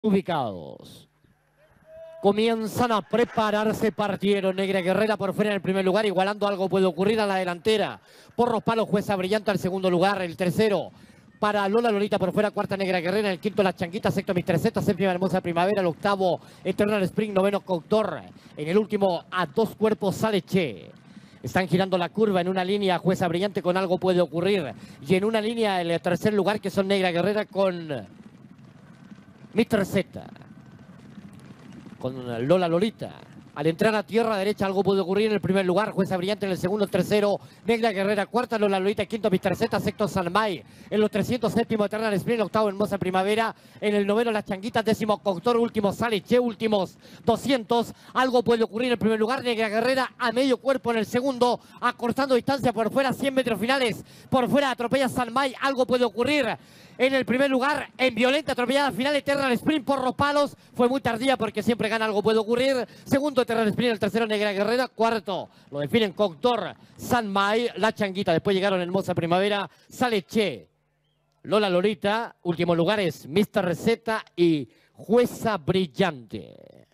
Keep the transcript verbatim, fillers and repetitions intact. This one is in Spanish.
ubicados. Comienzan a prepararse, partieron. Negra Guerrera por fuera en el primer lugar, igualando algo puede ocurrir a la delantera. Porros Palos, Jueza Brillante al segundo lugar, el tercero para Lola Lolita por fuera, cuarta Negra Guerrera, en el quinto La Changuita, sexto mister Z, séptima Hermosa Primavera, el octavo Eternal Spring, noveno Coctor, en el último a dos cuerpos sale Che. Están girando la curva en una línea Jueza Brillante con algo puede ocurrir, y en una línea el tercer lugar que son Negra Guerrera con mister Z, con Lola Lolita. Al entrar a tierra derecha algo puede ocurrir en el primer lugar, Jueza Brillante en el segundo, tercero Negra Guerrera, cuarta Lola Lolita, quinto mister Z, sexto Sanmay, en los trescientos, séptimo Eternal Spring, octavo Hermosa Primavera, en el noveno Las Changuitas, décimo Coctor, último Sale Che, últimos doscientos, algo puede ocurrir en el primer lugar, Negra Guerrera a medio cuerpo en el segundo, acortando distancia por fuera, cien metros finales, por fuera atropella Sanmay, algo puede ocurrir en el primer lugar, en violenta atropellada final, Eternal Sprint por los palos, fue muy tardía porque siempre gana, algo puede ocurrir, segundo Eternal Sprint, el tercero Negra Guerrera, cuarto lo definen Coctor, Sanmay, La Changuita, después llegaron Hermosa Primavera, Sale Che, Lola Lolita, últimos lugares mister Z y Jueza Brillante.